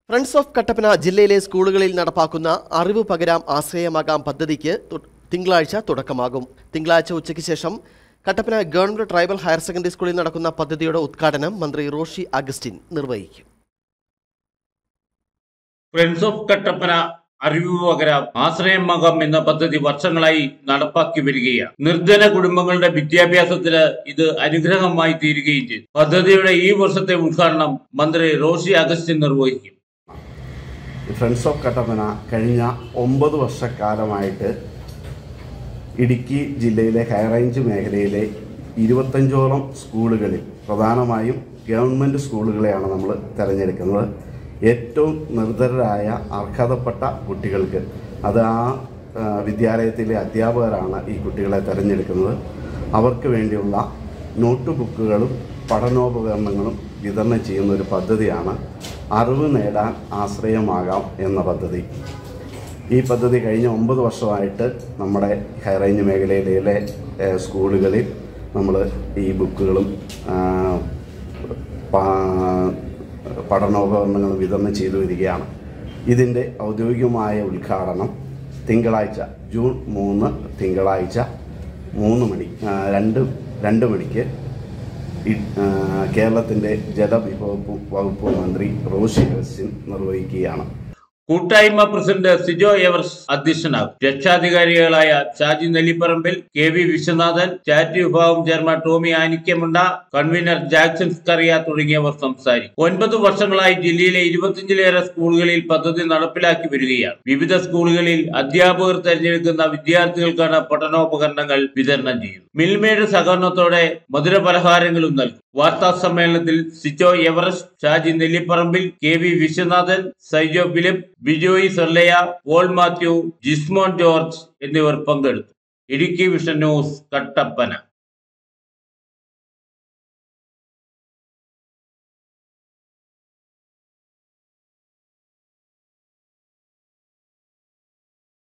Friends of Kattappana ജില്ലയിലെ സ്കൂളുകളിൽ നടപ്പാക്കുന്ന അറിവ് പകരാം ആശ്രയമാകാം പദ്ധതിക്ക് തിങ്കളാഴ്ച തുടക്കമാകും. തിങ്കളാഴ്ച ഉച്ചയ്ക്ക് ശേഷം Kattappana government tribal higher secondary സ്കൂളിൽ നടക്കുന്ന പദ്ധതിയുടെ ഉദ്ഘാടനം മന്ത്രി റോഷി അഗസ്റ്റിൻ നിർവഹിക്കും. ഫ്രണ്ട്സ് ഓഫ് കട്ടപ്പന അറിവ് പകരാം ആശ്രയമാകാം എന്ന പദ്ധതി വർഷങ്ങളായി നടപ്പാക്കി വരികയാണ്. നിർധന കുടുംബങ്ങളുടെ വിദ്യാഭ്യാസത്തിന് ഇത് അനുഗ്രഹമായി തീരുകയും ചെയ്തു. പദ്ധതിയുടെ ഈ വർഷത്തെ ഉദ്ഘാടനം മന്ത്രി റോഷി അഗസ്റ്റിൻ നിർവഹിക്കും. ഫ്രണ്ട്സ് ഓഫ് കട്ടപ്പന കഴിഞ്ഞ 9 വർഷക്കാലമായിട്ട് ഇടുക്കി ജില്ലയിലെ ഹൈറേഞ്ച് മേഖലയിലെ 25ഓളം സ്കൂളുകളിൽ, പ്രധാനമായും ഗവൺമെൻറ് സ്കൂളുകളെയാണ് നമ്മൾ തിരഞ്ഞെടുക്കുന്നത്. ഏറ്റവും നിർധനരായ അർഹതപ്പെട്ട കുട്ടികൾക്ക് അത് ആ വിദ്യാലയത്തിലെ അധ്യാപകരാണ് ഈ കുട്ടികളെ തിരഞ്ഞെടുക്കുന്നത്. അവർക്ക് വേണ്ടിയുള്ള നോട്ട് ബുക്കുകളും പഠനോപകരണങ്ങളും വിതരണം ചെയ്യുന്ന ഒരു പദ്ധതിയാണ് അറിവ് നേടാൻ ആശ്രയമാകാം എന്ന പദ്ധതി. ഈ പദ്ധതി കഴിഞ്ഞ 9 വർഷമായിട്ട് നമ്മുടെ ഹൈറേഞ്ച് മേഖലയിലെ സ്കൂളുകളിൽ നമ്മൾ ഈ ബുക്കുകളും പഠനോപകരണങ്ങളും വിതരണം ചെയ്തു വരികയാണ്. ഇതിൻ്റെ ഔദ്യോഗികമായ ഉദ്ഘാടനം തിങ്കളാഴ്ച ജൂൺ 3 തിങ്കളാഴ്ച 2 മണിക്ക് കേരളത്തിൻ്റെ ജലവിഭവ വകുപ്പ് മന്ത്രി റോഷി അഗസ്റ്റിൻ നിർവഹിക്കുകയാണ്. കൂട്ടായ്മ പ്രസിഡന്റ് സിജോ എവർസ് അധ്യക്ഷനാകും. രക്ഷാധികാരികളായ ഷാജി നെല്ലിപ്പറമ്പിൽ, KV വിശ്വനാഥൻ, ചാരിറ്റി വിഭാഗം ചെയർമാൻ ടോമി ആനിക്കമുണ്ട, കൺവീനർ ജാക്സൺ സ്കറിയ തുടങ്ങിയവർ സംസാരിക്കും. 9 വർഷങ്ങളായി ജില്ലയിലെ 25ലേറെ സ്കൂളുകളിൽ പദ്ധതി നടപ്പിലാക്കി വരികയാണ്. വിവിധ സ്കൂളുകളിൽ അധ്യാപകർ തെരഞ്ഞെടുക്കുന്ന വിദ്യാർത്ഥികൾക്കാണ് പഠനോപകരണങ്ങൾ വിതരണം ചെയ്യുന്നത്. മിൽമയുടെ സഹകരണത്തോടെ മധുരപലഹാരങ്ങളും നൽകും. വാർത്താ സമ്മേളനത്തിൽ സിജോ എവറസ്റ്റ്, ഷാജി നെല്ലിപ്പറമ്പിൽ, KV വിശ്വനാഥൻ, സൈജോ ഫിലിപ്പ്, ബിജോയ് സൊല്ലയ, പോൾ മാത്യു, ജിസ്മോൻ ജോർജ് എന്നിവർ പങ്കെടുത്തു. Idukki vision news, Kattappana.